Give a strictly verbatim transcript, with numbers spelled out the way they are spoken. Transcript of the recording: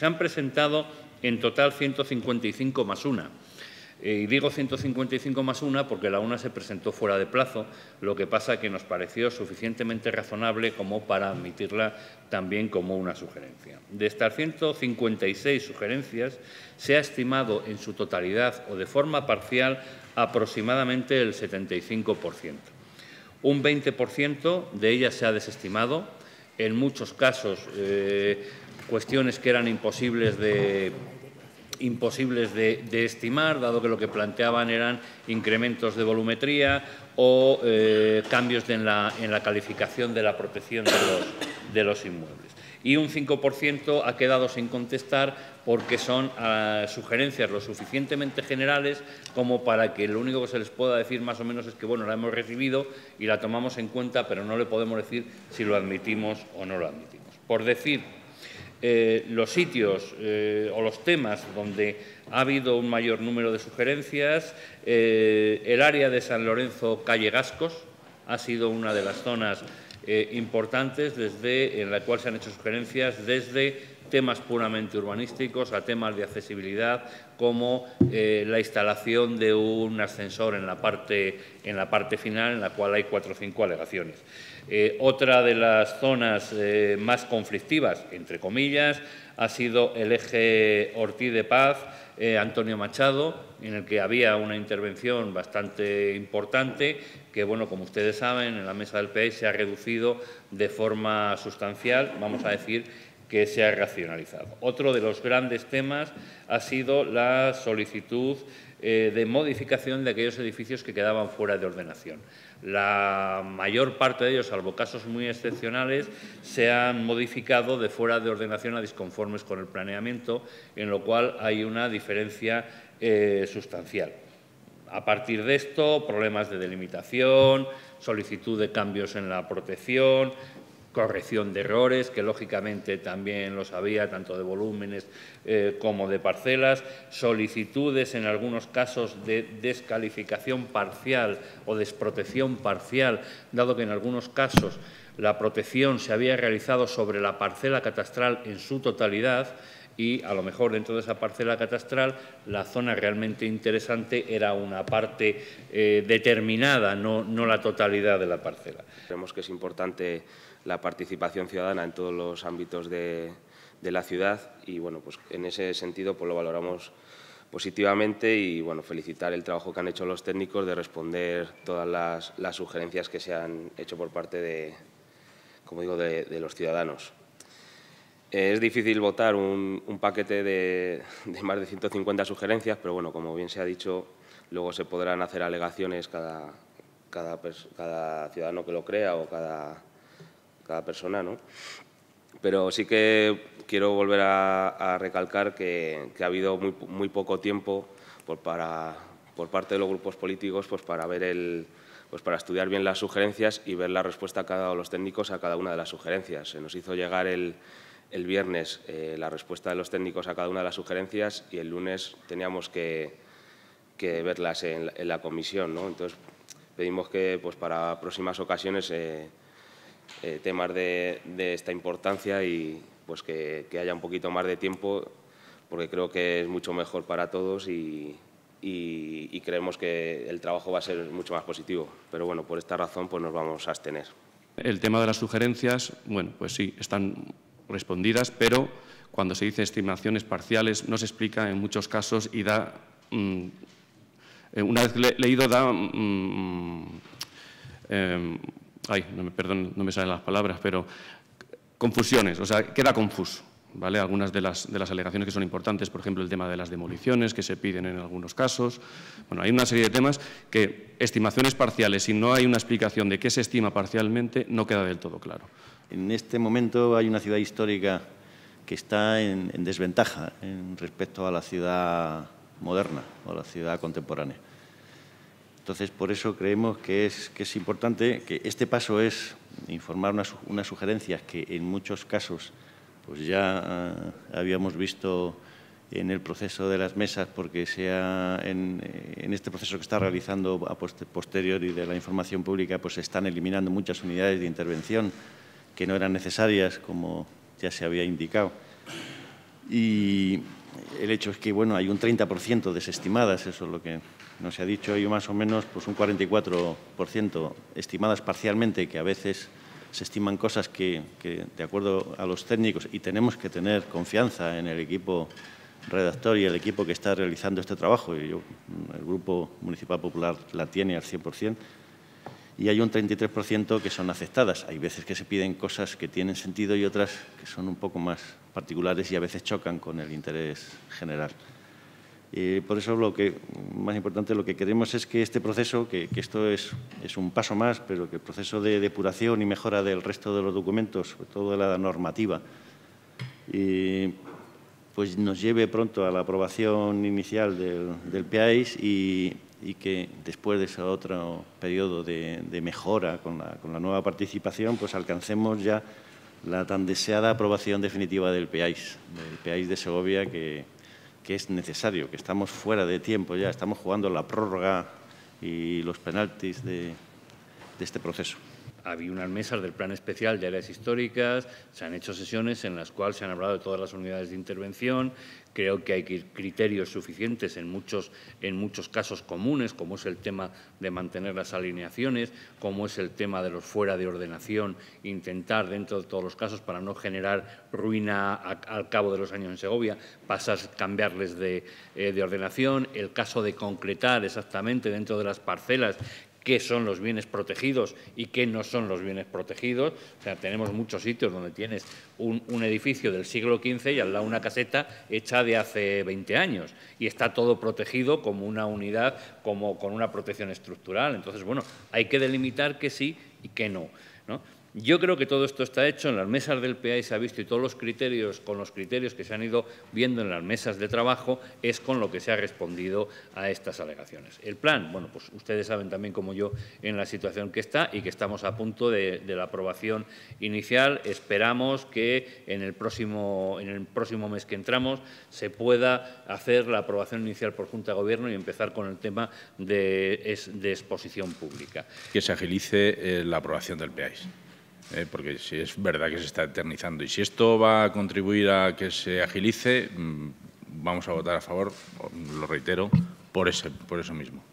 Se han presentado en total ciento cincuenta y cinco más una. Y digo ciento cincuenta y cinco más una porque la una se presentó fuera de plazo, lo que pasa que nos pareció suficientemente razonable como para admitirla también como una sugerencia. De estas ciento cincuenta y seis sugerencias, se ha estimado en su totalidad o de forma parcial aproximadamente el setenta y cinco por ciento. Un veinte por ciento de ellas se ha desestimado, en muchos casos eh, cuestiones que eran imposibles de imposibles de, de estimar, dado que lo que planteaban eran incrementos de volumetría o eh, cambios de en, la, en la calificación de la protección de los, de los inmuebles. Y un cinco por ciento ha quedado sin contestar porque son uh, sugerencias lo suficientemente generales como para que lo único que se les pueda decir más o menos es que, bueno, la hemos recibido y la tomamos en cuenta, pero no le podemos decir si lo admitimos o no lo admitimos. Por decir, Eh, los sitios eh, o los temas donde ha habido un mayor número de sugerencias, eh, el área de San Lorenzo, calle Gascos, ha sido una de las zonas eh, importantes desde, en la cual se han hecho sugerencias desde temas puramente urbanísticos a temas de accesibilidad, como eh, la instalación de un ascensor en la parte, en la parte final, en la cual hay cuatro o cinco alegaciones. Eh, otra de las zonas eh, más conflictivas, entre comillas, ha sido el eje Ortiz de Paz, eh, Antonio Machado, en el que había una intervención bastante importante que, bueno, como ustedes saben, en la mesa del P E I se ha reducido de forma sustancial, vamos a decir, que se ha racionalizado. Otro de los grandes temas ha sido la solicitud eh, de modificación de aquellos edificios que quedaban fuera de ordenación. La mayor parte de ellos, salvo casos muy excepcionales, se han modificado de fuera de ordenación a disconformes con el planeamiento, en lo cual hay una diferencia eh, sustancial. A partir de esto, problemas de delimitación, solicitud de cambios en la protección, corrección de errores, que lógicamente también los había, tanto de volúmenes eh, como de parcelas, solicitudes en algunos casos de descalificación parcial o desprotección parcial, dado que en algunos casos la protección se había realizado sobre la parcela catastral en su totalidad y, a lo mejor, dentro de esa parcela catastral, la zona realmente interesante era una parte eh, determinada, no, no la totalidad de la parcela. Creemos que es importante la participación ciudadana en todos los ámbitos de, de la ciudad y, bueno, pues en ese sentido pues lo valoramos positivamente y, bueno, felicitar el trabajo que han hecho los técnicos de responder todas las, las sugerencias que se han hecho por parte de, como digo, de, de los ciudadanos. Es difícil votar un, un paquete de, de más de ciento cincuenta sugerencias, pero, bueno, como bien se ha dicho, luego se podrán hacer alegaciones cada, cada, cada ciudadano que lo crea o cada, cada persona, ¿no? Pero sí que quiero volver a, a recalcar que, que ha habido muy, muy poco tiempo por, para, por parte de los grupos políticos pues para ver el, pues para estudiar bien las sugerencias y ver la respuesta que han dado los técnicos a cada una de las sugerencias. Se nos hizo llegar el, el viernes eh, la respuesta de los técnicos a cada una de las sugerencias y el lunes teníamos que, que verlas en, en la comisión, ¿no? Entonces, pedimos que pues para próximas ocasiones eh, Eh, temas de, de esta importancia y pues que, que haya un poquito más de tiempo, porque creo que es mucho mejor para todos y, y, y creemos que el trabajo va a ser mucho más positivo. Pero, bueno, por esta razón pues nos vamos a abstener. El tema de las sugerencias, bueno, pues sí, están respondidas, pero cuando se dice estimaciones parciales no se explica en muchos casos y da, mmm, una vez le, leído, da mmm, eh, Ay, no me, perdón, no me salen las palabras, pero confusiones, o sea, queda confuso, ¿vale? Algunas de las, de las alegaciones que son importantes, por ejemplo, el tema de las demoliciones que se piden en algunos casos. Bueno, hay una serie de temas que estimaciones parciales, si no hay una explicación de qué se estima parcialmente, no queda del todo claro. En este momento hay una ciudad histórica que está en, en desventaja en respecto a la ciudad moderna o a la ciudad contemporánea. Entonces, por eso creemos que es, que es importante que este paso es informar unas, unas sugerencias que en muchos casos pues ya uh, habíamos visto en el proceso de las mesas, porque sea en, en este proceso que está realizando a poster, posteriori de la información pública, pues se están eliminando muchas unidades de intervención que no eran necesarias, como ya se había indicado. Y el hecho es que, bueno, hay un treinta por ciento desestimadas, eso es lo que nos ha dicho, y más o menos pues un cuarenta y cuatro por ciento estimadas parcialmente, que a veces se estiman cosas que, que, de acuerdo a los técnicos, y tenemos que tener confianza en el equipo redactor y el equipo que está realizando este trabajo, y yo, el Grupo Municipal Popular la tiene al cien por cien, y hay un treinta y tres por ciento que son aceptadas. Hay veces que se piden cosas que tienen sentido y otras que son un poco más particulares y a veces chocan con el interés general. Y por eso lo que más importante, lo que queremos es que este proceso, que, que esto es, es un paso más, pero que el proceso de depuración y mejora del resto de los documentos, sobre todo de la normativa, y, pues nos lleve pronto a la aprobación inicial del, del P A I S y, y que después de ese otro periodo de, de mejora con la, con la nueva participación, pues alcancemos ya la tan deseada aprobación definitiva del P A I S, del P A I S de Segovia, que que es necesario, que estamos fuera de tiempo ya, estamos jugando la prórroga y los penaltis de, de este proceso. Había unas mesas del Plan Especial de Áreas Históricas, se han hecho sesiones en las cuales se han hablado de todas las unidades de intervención. Creo que hay criterios suficientes en muchos, en muchos casos comunes, como es el tema de mantener las alineaciones, como es el tema de los fuera de ordenación, intentar dentro de todos los casos, para no generar ruina a, al cabo de los años en Segovia, pasar, cambiarles de, eh, de ordenación, el caso de concretar exactamente dentro de las parcelas qué son los bienes protegidos y qué no son los bienes protegidos. O sea, tenemos muchos sitios donde tienes un, un edificio del siglo quince y al lado una caseta hecha de hace veinte años y está todo protegido como una unidad, como con una protección estructural. Entonces, bueno, hay que delimitar qué sí y qué no, ¿no? Yo creo que todo esto está hecho en las mesas del P A I, se ha visto, y todos los criterios, con los criterios que se han ido viendo en las mesas de trabajo, es con lo que se ha respondido a estas alegaciones. El plan, bueno, pues ustedes saben también como yo en la situación que está y que estamos a punto de, de la aprobación inicial. Esperamos que en el, próximo, en el próximo mes que entramos se pueda hacer la aprobación inicial por Junta de Gobierno y empezar con el tema de, de exposición pública. Que se agilice eh, la aprobación del P A I S. Eh, porque si es verdad que se está eternizando y si esto va a contribuir a que se agilice, mmm, vamos a votar a favor, lo reitero, por, ese, por eso mismo.